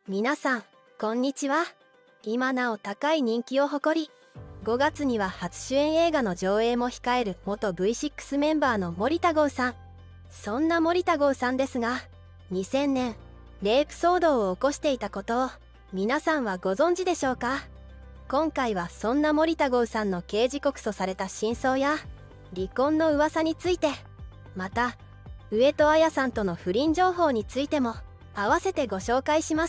皆さんこんにちは。今なお高い人気を誇り、5月には初主演映画の上映も控える元 V6 メンバーの森田剛さん。そんな森田剛さんですが、2000年レイプ騒動を起こしていたことを皆さんはご存知でしょうか。今回はそんな森田剛さんの刑事告訴された真相や離婚の噂について、また上戸彩さんとの不倫情報についても合わせてご紹介します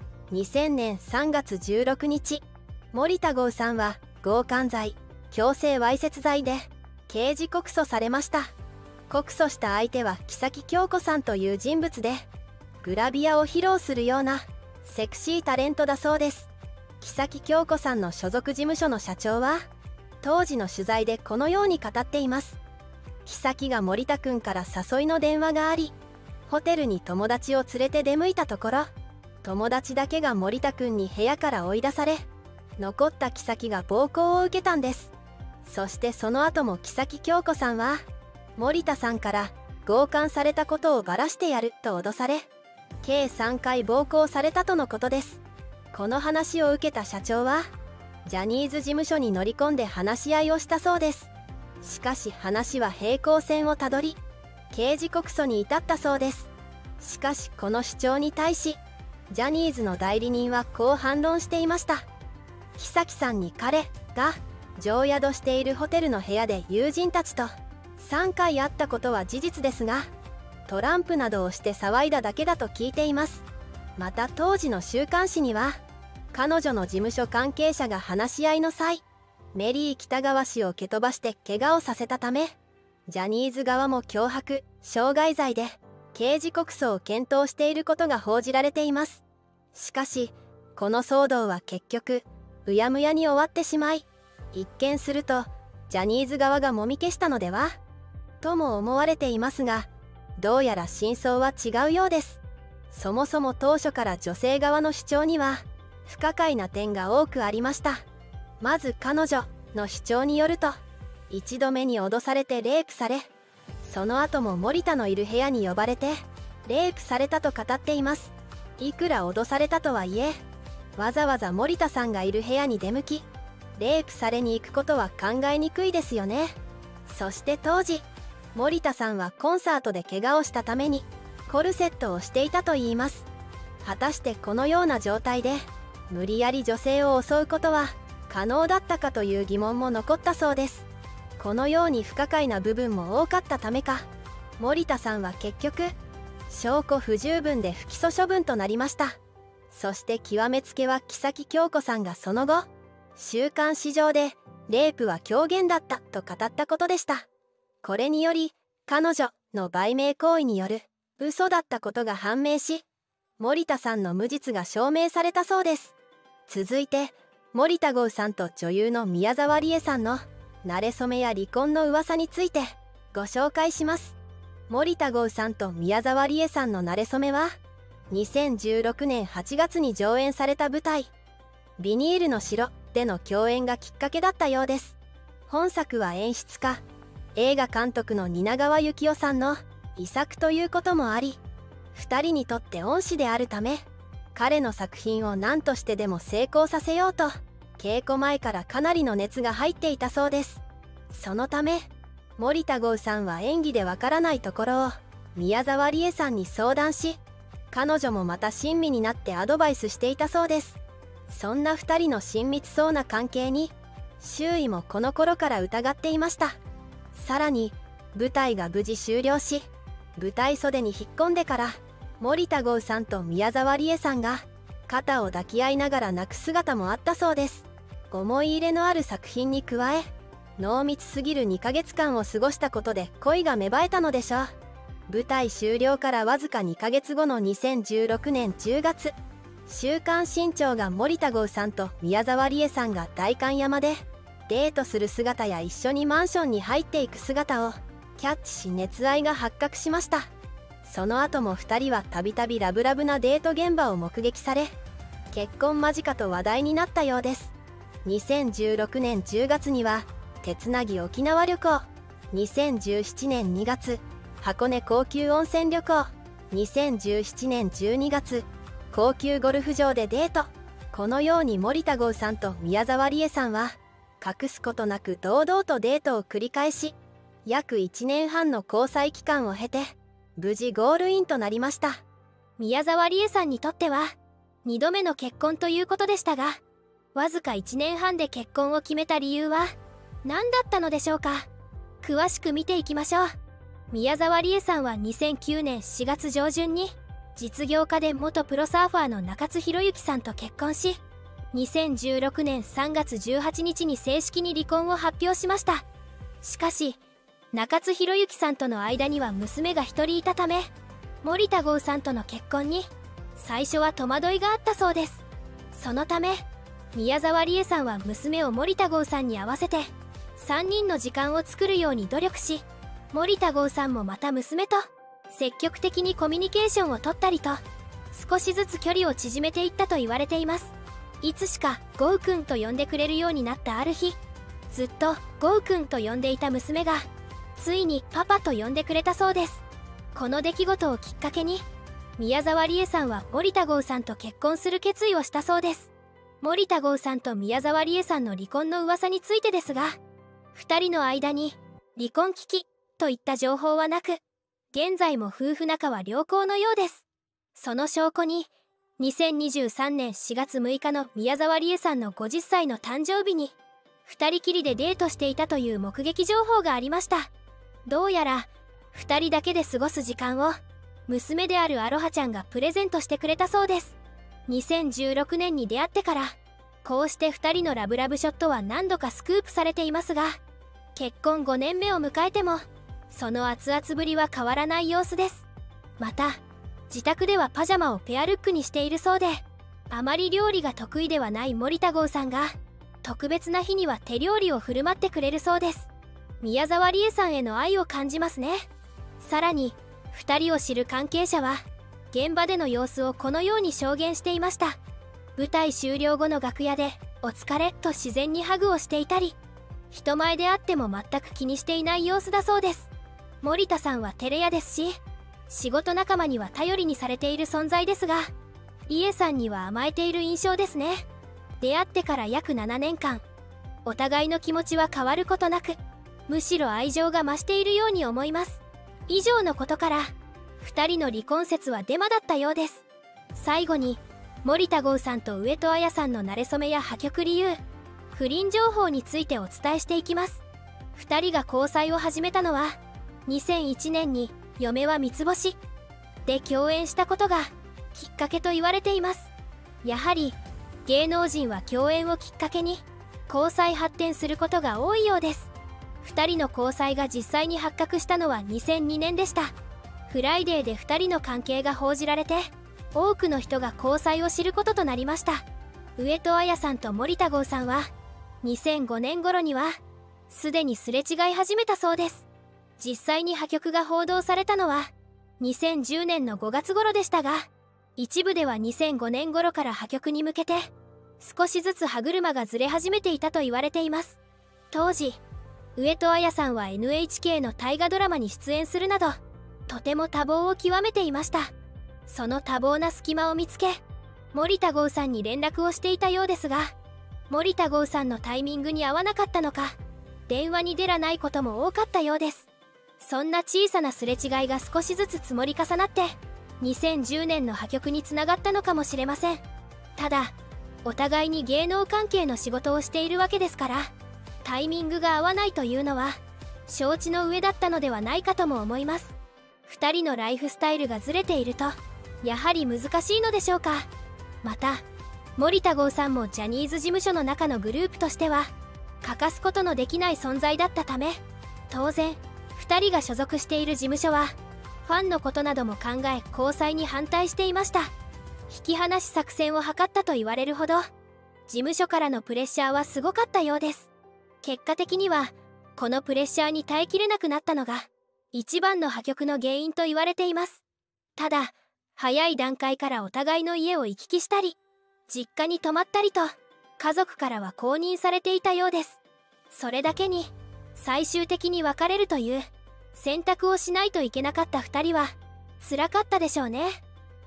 。2000年3月16日、森田剛さんは強姦罪、強制わいせつ罪で刑事告訴されました。告訴した相手は木崎京子さんという人物で、グラビアを披露するようなセクシータレントだそうです。木崎京子さんの所属事務所の社長は当時の取材でこのように語っています。木崎が森田くんから誘いの電話があり、ホテルに友達を連れて出向いたところ、友達だけが森田くんに部屋から追い出され、残った木崎が暴行を受けたんです。そしてその後も木崎京子さんは森田さんから強姦されたことをバラしてやると脅され、計3回暴行されたとのことです。この話を受けた社長はジャニーズ事務所に乗り込んで話し合いをしたそうです。しかし話は平行線をたどり、刑事告訴に至ったそうです。しかしこの主張に対しジャニーズの代理人はこう反論していました。木崎さんに彼が常宿しているホテルの部屋で友人たちと3回会ったことは事実ですが、トランプなどをして騒いだだけだと聞いています。また当時の週刊誌には彼女の事務所関係者が話し合いの際、メリー喜多川氏を蹴飛ばして怪我をさせたため、ジャニーズ側も脅迫傷害罪で刑事告訴を検討していることが報じられています。しかしこの騒動は結局うやむやに終わってしまい、一見するとジャニーズ側がもみ消したのではとも思われていますが、どうやら真相は違うようです。そもそも当初から女性側の主張には不可解な点が多くありました。まず彼女の主張によると、1度目に脅されてレイプされ、その後も森田のいる部屋に呼ばれてレイプされたと語っています。いくら脅されたとはいえ、わざわざ森田さんがいる部屋に出向きレイプされに行くことは考えにくいですよね。そして当時森田さんはコンサートで怪我をしたためにコルセットをしていたといいます。果たしてこのような状態で無理やり女性を襲うことは可能だったかという疑問も残ったそうです。このように不可解な部分も多かったためか、森田さんは結局証拠不十分で不起訴処分となりました。そして極めつけは木崎京子さんがその後週刊誌上でレイプは狂言だったと語ったことでした。これにより彼女の売名行為による嘘だったことが判明し、森田さんの無実が証明されたそうです。続いて森田剛さんと女優の宮沢りえさんの馴れ初めや離婚の噂についてご紹介します。森田剛さんと宮沢りえさんの馴れ初めは2016年8月に上演された舞台「ビニールの城」での共演がきっかけだったようです。本作は演出家、映画監督の蜷川幸雄さんの遺作ということもあり、2人にとって恩師であるため、彼の作品を何としてでも成功させようと稽古前からかなりの熱が入っていたそうです。そのため森田剛さんは演技でわからないところを宮沢りえさんに相談し、彼女もまた親身になってアドバイスしていたそうです。そんな2人の親密そうな関係に周囲もこの頃から疑っていました。さらに舞台が無事終了し、舞台袖に引っ込んでから森田剛さんと宮沢りえさんが肩を抱き合いながら泣く姿もあったそうです。思い入れのある作品に加え、濃密すぎる2ヶ月間を過ごしたことで恋が芽生えたのでしょう。舞台終了からわずか2ヶ月後の2016年10月、週刊新潮が森田剛さんと宮沢りえさんが代官山でデートする姿や一緒にマンションに入っていく姿をキャッチし、熱愛が発覚しました。その後も2人はたびたびラブラブなデート現場を目撃され、結婚間近と話題になったようです。2016年10月には手つなぎ沖縄旅行、2017年2月箱根高級温泉旅行、2017年12月高級ゴルフ場でデート。このように森田剛さんと宮沢りえさんは隠すことなく堂々とデートを繰り返し、約1年半の交際期間を経て無事ゴールインとなりました。 宮沢りえさんにとっては2度目の結婚ということでしたが、わずか1年半で結婚を決めた理由は何だったのでしょうか。詳しく見ていきましょう。宮沢りえさんは2009年4月上旬に実業家で元プロサーファーの中津宏之さんと結婚し、2016年3月18日に正式に離婚を発表しました。しかし中津宏之さんとの間には娘が1人いたため、森田剛さんとの結婚に最初は戸惑いがあったそうです。そのため宮沢りえさんは娘を森田剛さんに合わせて3人の時間を作るように努力し、森田剛さんもまた娘と積極的にコミュニケーションをとったりと、少しずつ距離を縮めていったと言われています。いつしかゴウくんと呼んでくれるようになったある日、ずっとゴウくんと呼んでいた娘がついにパパと呼んでくれたそうです。この出来事をきっかけに宮沢りえさんは森田剛さんと結婚する決意をしたそうです。森田剛さんと宮沢りえさんの離婚の噂についてですが、2人の間に離婚危機といった情報はなく、現在も夫婦仲は良好のようです。その証拠に2023年4月6日の宮沢りえさんの50歳の誕生日に2人きりでデートしていたという目撃情報がありました。どうやら2人だけで過ごす時間を娘であるアロハちゃんがプレゼントしてくれたそうです。2016年に出会ってからこうして2人のラブラブショットは何度かスクープされていますが、結婚5年目を迎えてもその熱々ぶりは変わらない様子です。また自宅ではパジャマをペアルックにしているそうで、あまり料理が得意ではない森田剛さんが特別な日には手料理を振る舞ってくれるそうです。宮沢りえさんへの愛を感じますね。さらに2人を知る関係者は現場での様子をこのように証言していました。舞台終了後の楽屋でお疲れと自然にハグをしていたり、人前であっても全く気にしていない様子だそうです。森田さんは照れ屋ですし、仕事仲間には頼りにされている存在ですが、りえさんには甘えている印象ですね。出会ってから約7年間、お互いの気持ちは変わることなく、むしろ愛情が増しているように思います。以上のことから2人の離婚説はデマだったようです。最後に森田剛さんと上戸彩さんの馴れ初めや破局理由、不倫情報についてお伝えしていきます。2人が交際を始めたのは2001年に嫁は三つ星で共演したことがきっかけと言われています。やはり芸能人は共演をきっかけに交際発展することが多いようです。2人の交際が実際に発覚したのは2002年でした。フライデーで2人の関係が報じられて、多くの人が交際を知ることとなりました。上戸彩さんと森田剛さんは2005年頃にはすでにすれ違い始めたそうです。実際に破局が報道されたのは2010年の5月頃でしたが、一部では2005年頃から破局に向けて少しずつ歯車がずれ始めていたと言われています。当時上戸彩さんは NHK の大河ドラマに出演するなどとても多忙を極めていました。その多忙な隙間を見つけ、森田剛さんに連絡をしていたようですが、森田剛さんのタイミングに合わなかったのか、電話に出らないことも多かったようです。そんな小さなすれ違いが少しずつ積もり重なって2010年の破局につながったのかもしれません。ただお互いに芸能関係の仕事をしているわけですから、タイミングが合わないというのは承知の上だったのではないかとも思います。2人のライフスタイルがずれているとやはり難しいのでしょうか。また森田剛さんもジャニーズ事務所の中のグループとしては欠かすことのできない存在だったため、当然2人が所属している事務所はファンのことなども考え交際に反対していました。引き離し作戦を図ったと言われるほど事務所からのプレッシャーはすごかったようです。結果的にはこのプレッシャーに耐えきれなくなったのが一番の破局の原因と言われています。ただ早い段階からお互いの家を行き来したり実家に泊まったりと家族からは公認されていたようです。それだけに最終的に別れるという選択をしないといけなかった2人は辛かったでしょうね。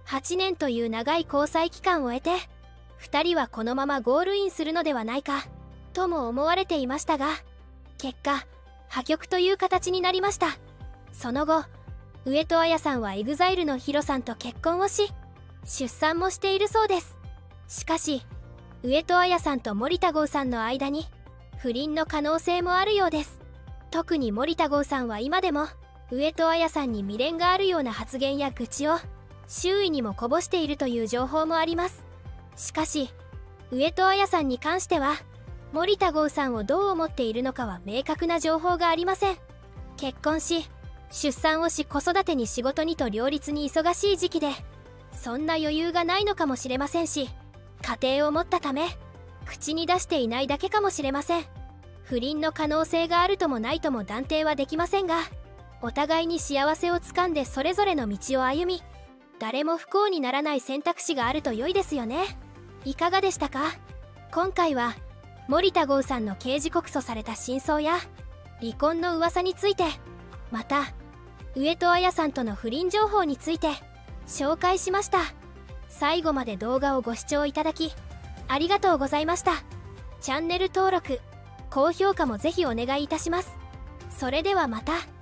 8年という長い交際期間を経て2人はこのままゴールインするのではないかとも思われていましたが、結果破局という形になりました。その後、上戸彩さんは EXILE のヒロさんと結婚をし、出産もしているそうです。しかし上戸彩さんと森田剛さんの間に不倫の可能性もあるようです。特に森田剛さんは今でも上戸彩さんに未練があるような発言や愚痴を周囲にもこぼしているという情報もあります。しかし上戸彩さんに関しては森田剛さんをどう思っているのかは明確な情報がありません。結婚し出産をし子育てに仕事にと両立に忙しい時期で、そんな余裕がないのかもしれませんし、家庭を持ったため口に出していないだけかもしれません。不倫の可能性があるともないとも断定はできませんが、お互いに幸せをつかんでそれぞれの道を歩み、誰も不幸にならない選択肢があると良いですよね。いかがでしたか？今回は森田剛さんの刑事告訴された真相や離婚の噂について、また上戸彩さんとの不倫情報について紹介しました。最後まで動画をご視聴いただきありがとうございました。チャンネル登録、高評価もぜひお願いいたします。それではまた。